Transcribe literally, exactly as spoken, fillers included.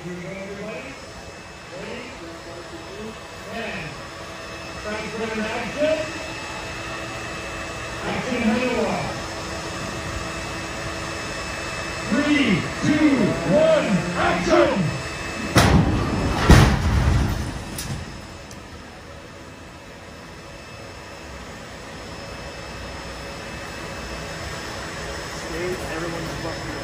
Here we go, everybody. Ready? And transfer in action. Action Hanwha. Three, two, one, action! Everyone's busting